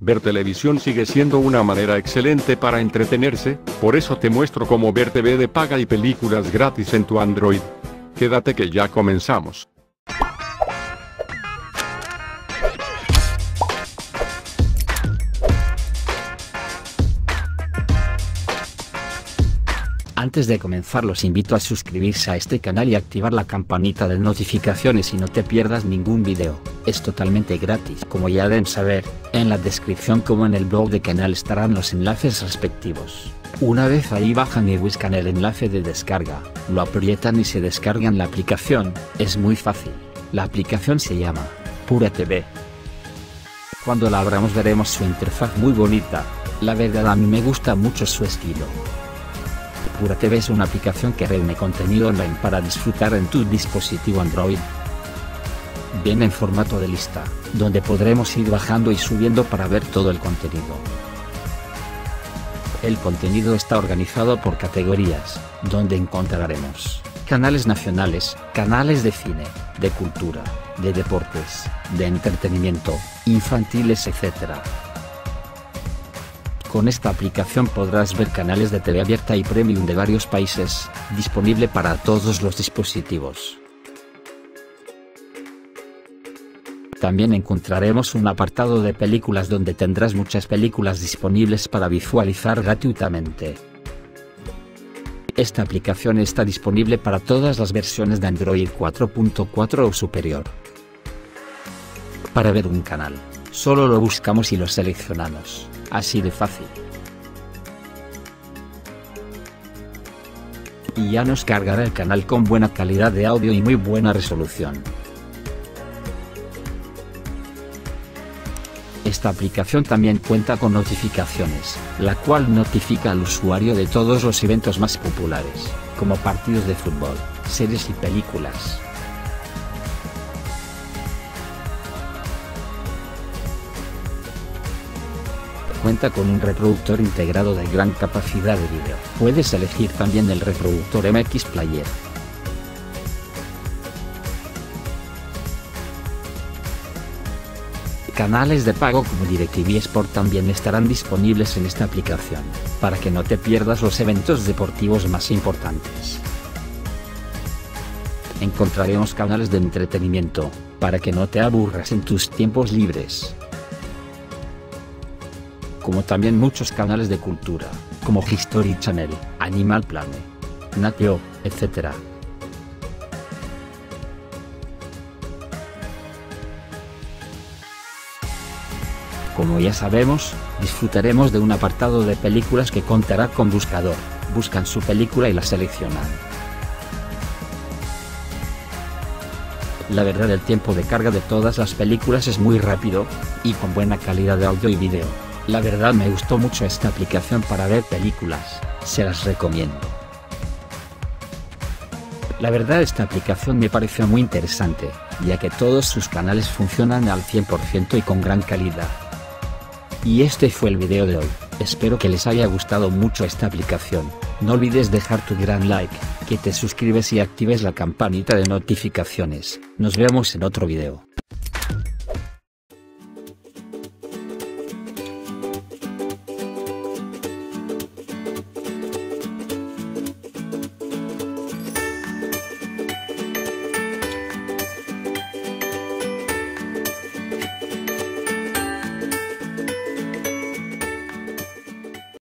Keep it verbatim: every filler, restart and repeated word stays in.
Ver televisión sigue siendo una manera excelente para entretenerse, por eso te muestro cómo ver T V de paga y películas gratis en tu Android. Quédate que ya comenzamos. Antes de comenzar los invito a suscribirse a este canal y activar la campanita de notificaciones y no te pierdas ningún video. Es totalmente gratis. Como ya deben saber, en la descripción como en el blog del canal estarán los enlaces respectivos. Una vez ahí bajan y buscan el enlace de descarga, lo aprietan y se descargan la aplicación. Es muy fácil. La aplicación se llama Pura T V. Cuando la abramos veremos su interfaz muy bonita. La verdad a mí me gusta mucho su estilo. Pura T V es una aplicación que reúne contenido online para disfrutar en tu dispositivo Android. Viene en formato de lista, donde podremos ir bajando y subiendo para ver todo el contenido. El contenido está organizado por categorías, donde encontraremos canales nacionales, canales de cine, de cultura, de deportes, de entretenimiento, infantiles, etcétera. Con esta aplicación podrás ver canales de T V abierta y premium de varios países, disponible para todos los dispositivos. También encontraremos un apartado de películas donde tendrás muchas películas disponibles para visualizar gratuitamente. Esta aplicación está disponible para todas las versiones de Android cuatro punto cuatro o superior. Para ver un canal, solo lo buscamos y lo seleccionamos. Así de fácil. Y ya nos cargará el canal con buena calidad de audio y muy buena resolución. Esta aplicación también cuenta con notificaciones, la cual notifica al usuario de todos los eventos más populares, como partidos de fútbol, series y películas. Cuenta con un reproductor integrado de gran capacidad de vídeo. Puedes elegir también el reproductor M X Player. Canales de pago como DirecTV Sport también estarán disponibles en esta aplicación, para que no te pierdas los eventos deportivos más importantes. Encontraremos canales de entretenimiento, para que no te aburras en tus tiempos libres. Como también muchos canales de cultura, como History Channel, Animal Planet, Nat Geo, etcétera. Como ya sabemos, disfrutaremos de un apartado de películas que contará con buscador. Buscan su película y la seleccionan. La verdad, el tiempo de carga de todas las películas es muy rápido, y con buena calidad de audio y video. La verdad me gustó mucho esta aplicación para ver películas, se las recomiendo. La verdad esta aplicación me pareció muy interesante, ya que todos sus canales funcionan al cien por ciento y con gran calidad. Y este fue el video de hoy, espero que les haya gustado mucho esta aplicación. No olvides dejar tu gran like, que te suscribes y actives la campanita de notificaciones. Nos vemos en otro video.